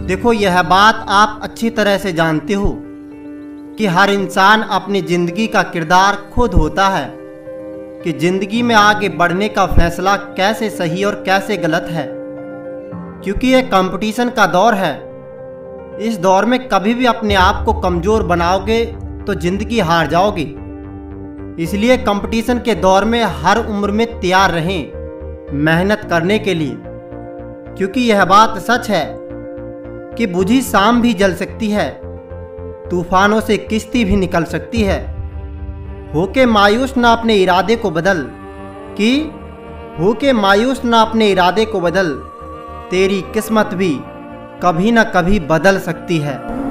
देखो, यह बात आप अच्छी तरह से जानते हो कि हर इंसान अपनी ज़िंदगी का किरदार खुद होता है कि ज़िंदगी में आगे बढ़ने का फैसला कैसे सही और कैसे गलत है, क्योंकि यह कंपटीशन का दौर है। इस दौर में कभी भी अपने आप को कमज़ोर बनाओगे तो ज़िंदगी हार जाओगे। इसलिए कंपटीशन के दौर में हर उम्र में तैयार रहें मेहनत करने के लिए, क्योंकि यह बात सच है कि बुझी शाम भी जल सकती है, तूफानों से किश्ती भी निकल सकती है। होके मायूस ना अपने इरादे को बदल, तेरी किस्मत भी कभी ना कभी बदल सकती है।